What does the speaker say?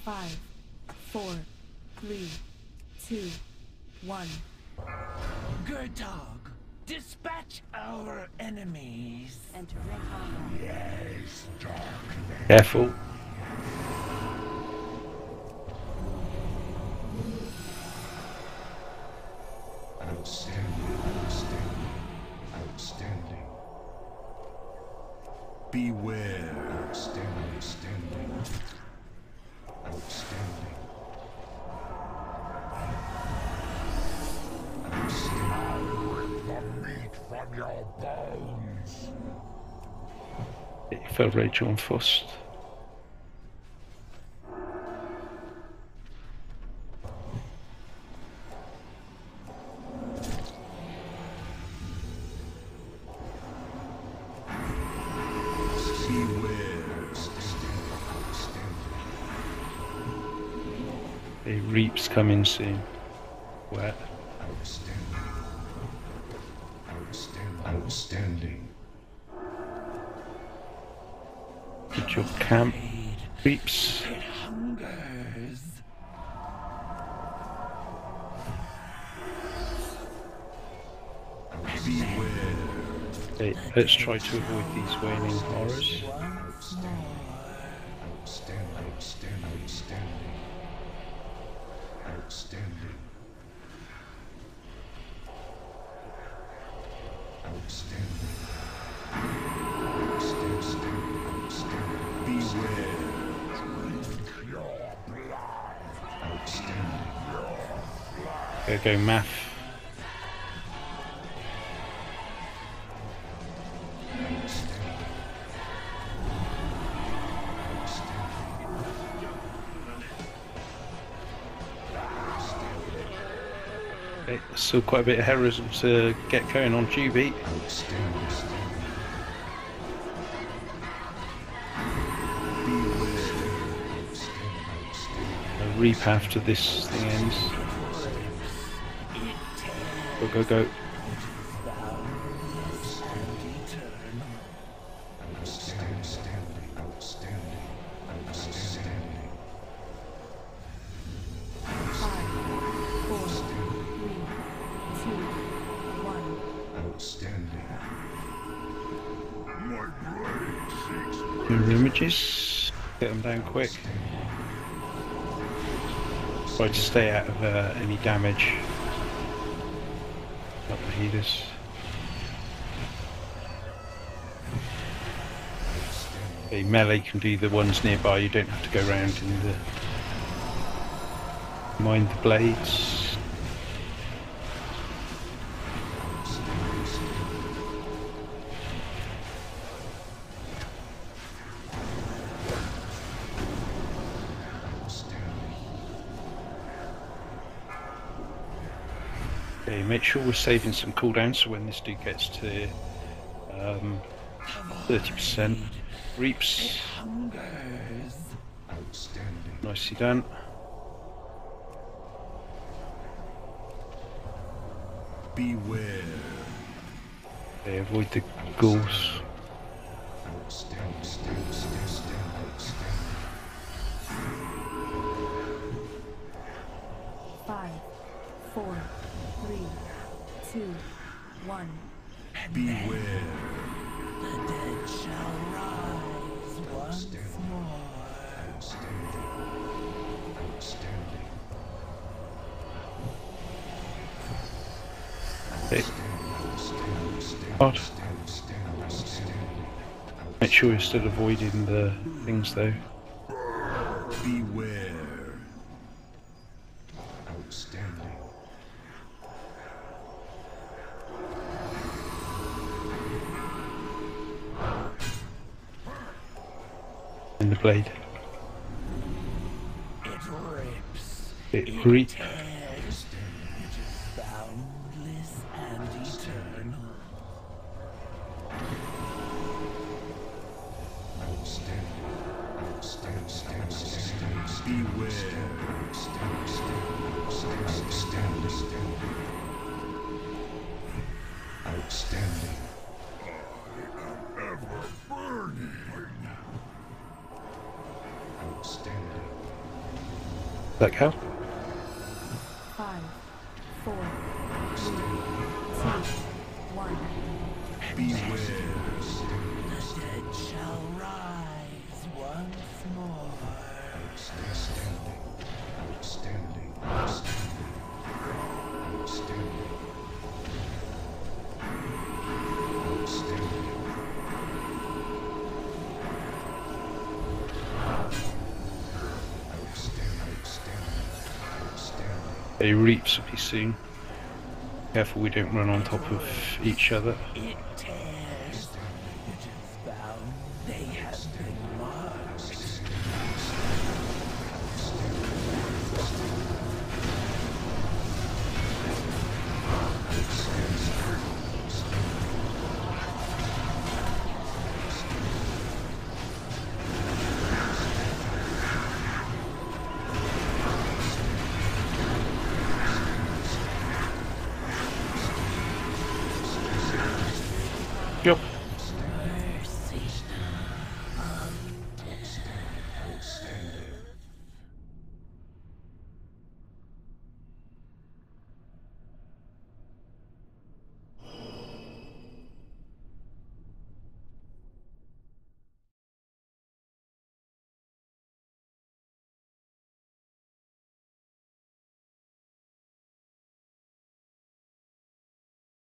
5, 4, 3, 2, 1. Good dog. Dispatch our enemies. Entering combat. Yes, darkness. Careful. Outstanding, outstanding, outstanding. Beware. Outstanding, outstanding. Outstanding. Outstanding. Rip the meat from your bones. Get your fill Rachel on first. The reaps coming soon. Wet. Outstanding. Outstanding. Outstanding. Put your camp. Reaps. It hungers. Beware. Okay, let's try to avoid these waning horrors. Outstanding. Outstanding. Outstanding. Outstanding. Outstanding. Outstanding. Outstanding. Outstanding. Beware. Drink your blood. Outstanding. Go math. Okay, still quite a bit of heroism to get going on Juby. A reap after this thing ends. Go, go, go. Your images. Get them down quick. Try to stay out of any damage. Not the healers. Okay, melee can do the ones nearby, you don't have to go around in the... Mind the blades. Okay, make sure we're saving some cooldowns so when this dude gets to 30%. Reaps. Nicely done. Beware. Okay, avoid the ghouls. 5, 4, 3, 2, 1. Beware. The dead shall rise once more. Outstanding. Outstanding. Okay. Odd. Make sure you're still avoiding the things though. Beware. Outstanding. In the blade. It rips. It reaps. Tears. It is boundless and eternal. Outstanding. Outstanding. Beware. Outstanding. I am ever burning. Outstanding. that cow? 5, 4, 3, 2, 1. Beware. The dead shall rise once more. Outstanding. Outstanding. Outstanding. Outstanding. Outstanding. A reaps will be soon. Careful we don't run on top of each other. It tears. It is bound. They have been marked. Yup.